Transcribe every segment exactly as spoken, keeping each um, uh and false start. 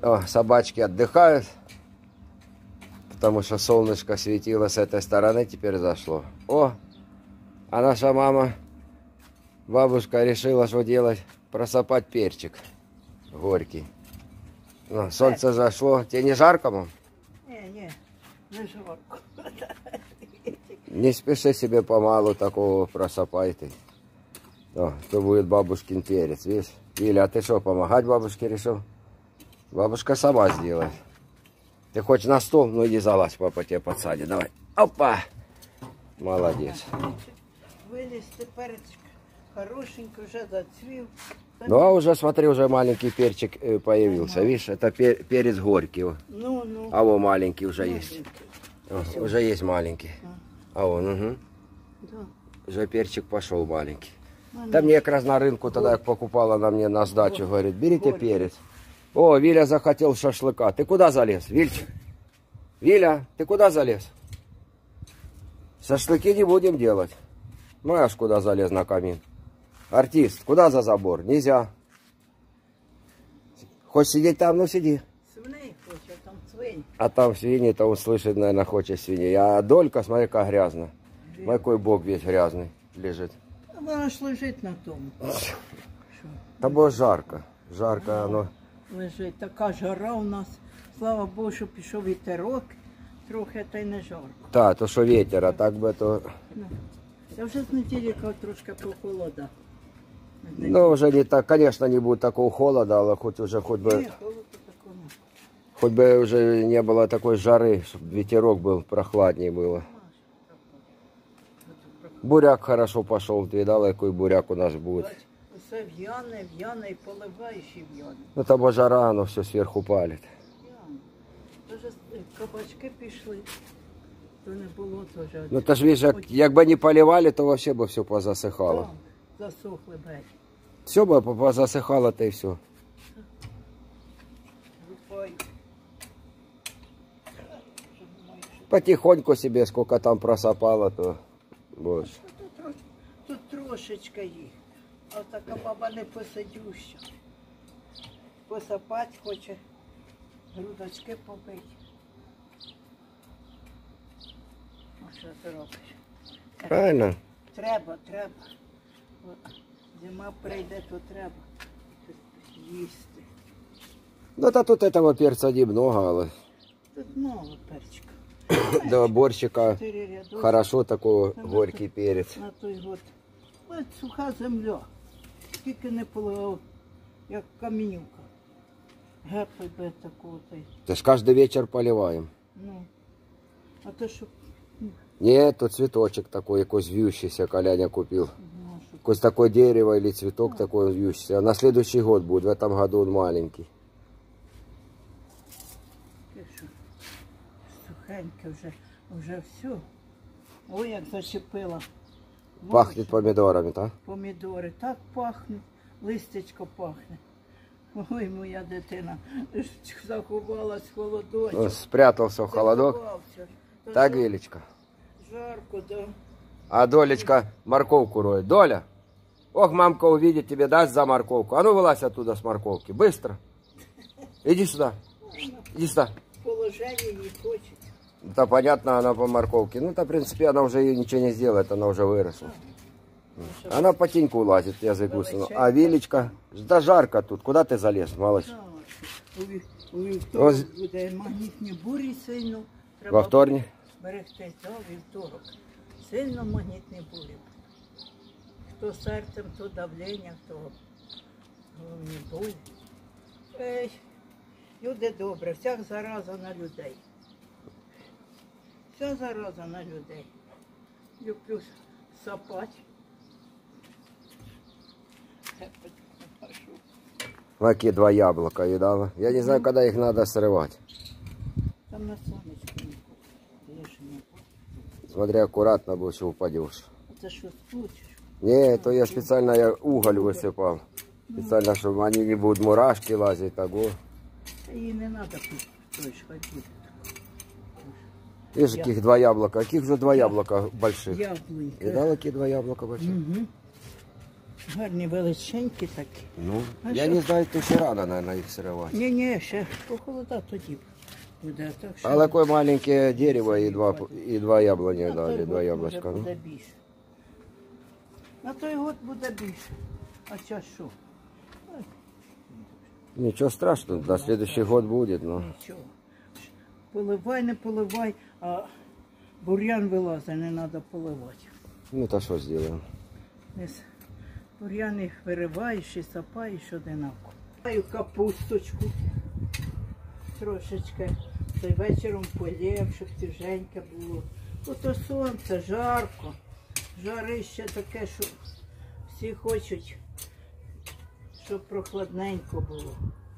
О, собачки отдыхают, потому что солнышко светило с этой стороны, теперь зашло. О, а наша мама, бабушка решила, что делать, просыпать перчик горький. Ну, солнце зашло. Тебе не жарко, мам? Не, не, не жарко. Не спеши себе помалу такого просыпай ты. О, то будет бабушкин перец, видишь? Виля, а ты что, помогать бабушке решил? Бабушка сама сделает. Ты хочешь на стол? Ну иди залазь, папа тебе подсадит. Давай. Опа! Молодец. Вылез ты перчик. Хорошенький, уже зацвел. Ну а уже, смотри, уже маленький перчик появился. Ага. Видишь, это пер перец горький. Ну, ну. А вот маленький уже маленький. Есть. О, уже есть маленький. А, а он, угу. Да. Уже перчик пошел маленький. А, да мне как раз на рынку тогда как покупала на мне на сдачу, говорит, берите горький. Перец. О, Виля захотел шашлыка. Ты куда залез, Вильчик? Виля, ты куда залез? Шашлыки не будем делать. Ну, аж куда залез на камин. Артист, куда за забор? Нельзя. Хочешь сидеть там? Ну, сиди. Свиней хочет, там свинь. А там свиньи-то он слышит, наверное, хочет свиней. А долька, смотри, как грязно. Мой какой бог весь грязный лежит. Она ж лежит на том. Там было жарко. Жарко оно. Лежить. Така жара у нас. Слава Богу, що пішов вітерок. Трохи та й не жарко. Так, то що вітер, а так би то... Ну, я вже з неділі трошки прохолода. Ну, уже не так, конечно, не будет такого холода, але хоть уже, хоть бы... Не, хоть бы уже не было такой жары, чтобы ветерок был, прохладнее было. Буряк хорошо пошел, ты видала, какой буряк у нас будет? Все в'яне, в'яне і поливаєш і в'яне. Ну там жара, оно все сверху палит. Даже кабачки пішли, то не було теж. Ну то ж видишь, як, якби не поливали, то вообще бы все позасыхало. Да, засохли бать. Все бы позасыхало, то и все. Потихоньку себе, сколько там просапало, то больше. Тут, тут трошечка їх. А така баба не посидюща. Посапати хоче, грудочки побити. А що ти робиш? Правильно. Треба, треба. Зима прийде, то треба їсти. Ну та тут этого перца немного, але... Тут мало перчика. До борщика хорошо такой горький на перец. На той год. Ось суха земля. Скільки не поливав, як камінюка. Гепи би такого. То ж каждый вечер поливаем. Ну, а то що... Нет, тут цветочек такой, якось вьющийся, Коляня купил. Ну, какое такое дерево или цветок а. такой вьющийся. А на следующий год будет, в этом году он маленький. Сухеньке вже, вже все. Ой, як зачепила. Пахнет помидорами, так? Помідори так пахнуть, листечко пахне. Ой, моя дитина заховалась в холодочок. Ну, спрятался в холодок. Так, Вилечка? Жарко, да. А Долечка морковку роет. Доля, ох, мамка увидит, тебе даст за морковку. А ну, вылазь оттуда с морковки, быстро. Иди сюда, иди сюда. Положение не хочет. Да, понятно, она по морковке. Ну, то, в принципе, она уже ничего не сделает, она уже выросла. А. Она по теньку лазит, язык высунул. А Вилечка, да жарко тут, куда ты залез, малыш? У вівторок буде магнітні бурі сильно. Во вторник? Берегти, так, вівторок. Сильно магнітні бурі. Хто серцем, то давлення, хто головні болі. Ей, люди добре, вся зараза на людей. Вся зараза на людей. Люблю сапати. Какие два яблока видала? Я не знаю, когда их надо срывать. Там на солнечко не Смотри, аккуратно, бо еще упадешь. Это что, случишь? Не, то я специально я уголь высыпал. Специально, чтобы они не будут мурашки лазить, того. И не надо тут ходить. Видишь, каких два яблока. Каких же два яблока больших? Яблонька. Видала, какие два яблока больших? Угу. Гарні величенькі такі. Ну, А я що? не знаю, то ще рано, наверное, їх сривати. Ні, ні, ще похолода тоді буде. Так що... А такое маленькое дерево и два, и два яблони На дали, той два год яблочка. може Ну. буде більше. На той год буде більше. А час що? Ничего страшного, на следующий год будет, но... Нічого. Поливай, не поливай, а бур'ян вилазить, не треба поливати. Ну, то що зробимо? Десь бур'яни вириваєш і сапаєш одинаково. Маю капусточку трошечки. Та й вечором полєм, щоб свіженьке було. Ото сонце, жарко. Жарище таке, що всі хочуть, щоб прохладненько було.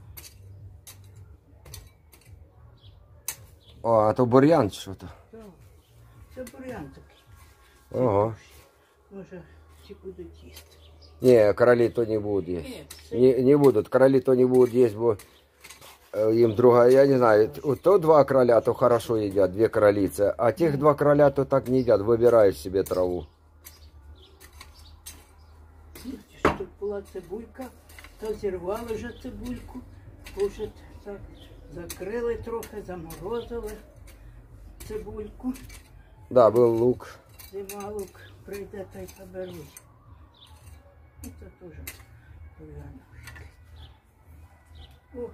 О, а то бур'ян що-то. Так, це бур'ян такий. Ого. Може, всі будуть їсти. Не, короли то не будут есть. Нет, все- Не, не будут, короли то не будут есть, бо э, им другая, я не знаю, т- то два короля, то хорошо едят, две королицы, а тех два короля то так не едят, выбираешь себе траву. Бачиш, тут була цибулька, то зірвали вже цибульку, вже так закрили трохи, заморозили цибульку. Да, был лук. Зима лук прийде та й поберуть. І це теж бур'яновички. О,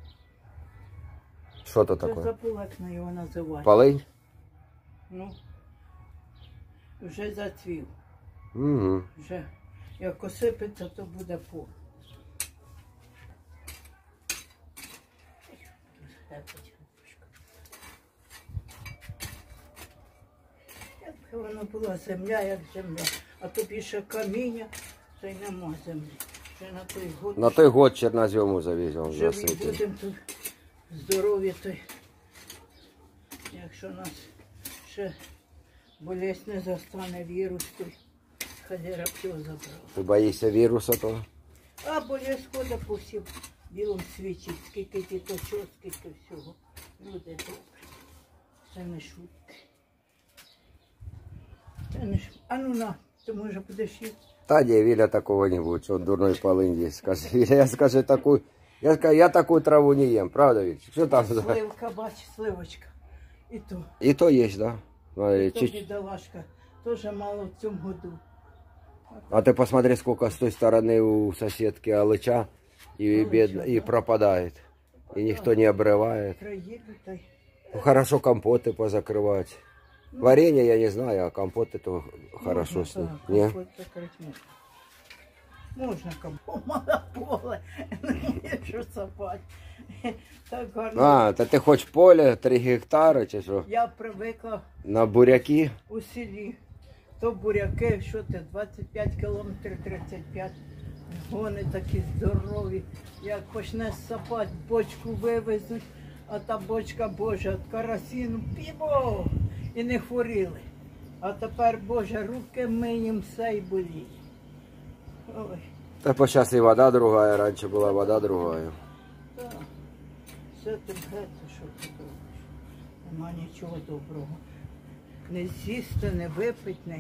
Что то це такое? забула, як на його називати. Полынь? Ну, вже зацвів. Угу. Вже як осипеться, то буде по. Якби воно була земля, як земля, а то більше каміння, то й нема землі. Вже на той год На той год чернозему завезем, живі засыпем. будемо тут здорові, то й якщо нас ще болезнь не застане вірус, то й холера б його забрала. Ты боишься вируса то? А болезнь ходить по всім білому світі, скільки діточок, скільки всього. Люди добрі. Це не шутки. Це не шутки. А ну на, ти може будеш їсти? Та не, Виля такого не будет, что он дурной полынь есть. Скажи, Виля, я скажу такую, я, скажу, я такую траву не ем, правда, Виль? Что там? за- Сливка, бач, сливочка. І то. И то есть, да? Смотри, І то чуть- бідолашка. Теж мало в цьому году. А ты посмотри, сколько с той стороны у соседки алыча и, Алыча, бедно, и да. пропадает. И никто не обрывает. Приїду та й. Ну, хорошо компоты позакрывать. Варенье я не знаю, а компоты то хорошо Можна, с ним. так, Не? компот закрити можна. Можна компот. Мало поле. Не що сапати. Так гарно. А, то ты хочешь поле, три гектара, чи що? Я привикла На буряки? у селі. То буряки, що ти, двадцять п'ять кілометрів, тридцять п'ять. Гони такі здорові. Як почне сапати, бочку вивезуть, а та бочка Божа, от карасіну пімо і не хворіли. А тепер, Боже, руки миєм, все і боліє. Ой, Да сейчас и вода другая, раньше была вода другая. так. Все тим гетто, що ти робиш. Нема нічого доброго. Не з'їсти, не випити, не...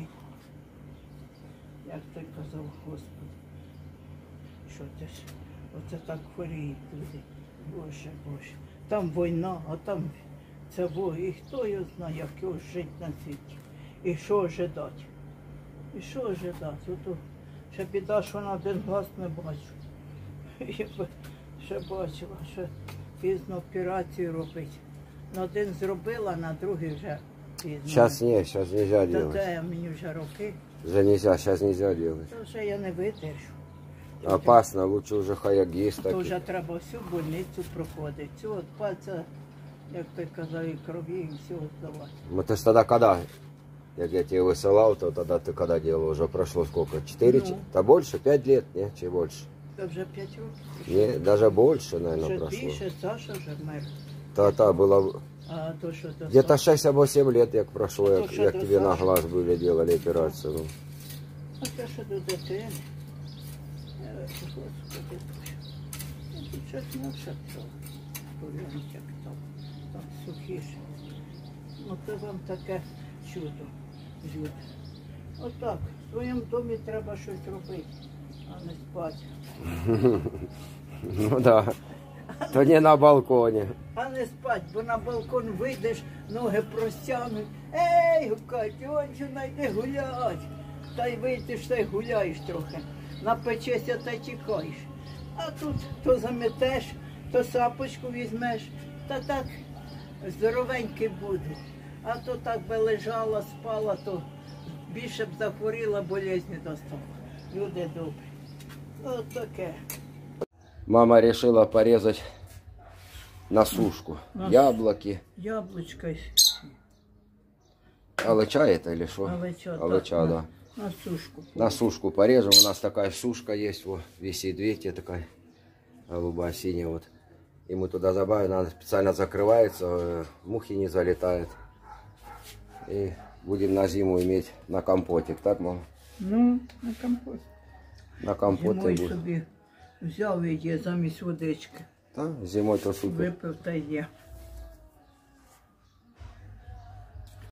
Як той казав Господь. Що ти ж, оце так хворіють люди. Боже, Боже. Там війна, а там це во. І хто його знає, як його жити на світі. І що ожидати. І що ожидати. Ото ще біда, що на один глаз не бачу. Я би ще бачила, що пізно операцію робити. На один зробила, на другий вже пізно. Сейчас не, сейчас нельзя Та делать. це мені вже роки, Уже нельзя, сейчас нельзя делать. то вже я не видержу. Опасно, лучше уже хаягист То такий. вже треба всю больницю проходити. Цю от пальця, як той казав, і крові, і всього здавати. Ну ты ж тогда когда? Як я тебе высылал, то тогда ты когда делал? Уже прошло сколько? Четыре? Ну. Да больше? Пять лет? Не, чи больше? Це вже п'ять років. Не, даже больше, наверное, Вже прошло. більше, Саша вже вмер. Та-та, было А то, що до где-то Саші- шесть або семь лет, як прошло, А то, як, що як до тебе на Саші. глаз были, делали операцию. Ну. А те, що до дитини. Е, Господи Боже. Я тут щось не вшептала. Повірно, як там. Так сухіше. Ну, це вам таке чудо, люди. Отак, в своєму домі треба щось робити. а не спать. Ну да. То не на балконі. А не спать, бо на балкон вийдеш, ноги простягнуть. Ей, гукать, Ончина, йди гулять. Та й вийдеш, та й гуляєш трохи. Напечешся та й тікаєш. А тут то заметеш, то сапочку візьмеш, та так здоровенький буде. А то так би лежала, спала, то більше б захворіла, болезні достала. Люди добрі. От таке. Мама решила порезать на сушку На яблоки. Яблучко, Алыча это или что? алеча, Алыча, да. На, на сушку. На сушку порежем. У нас такая сушка есть, вот, висит, видите, такая голубая, синяя вот. И мы туда добавим, она специально закрывается, э, мухи не залетают. И будем на зиму иметь на компотик, так, мама? Ну, на компот. На компот Зимою и будет. собі взяв і є замість водички. Да, зимой то супер. Випив та є.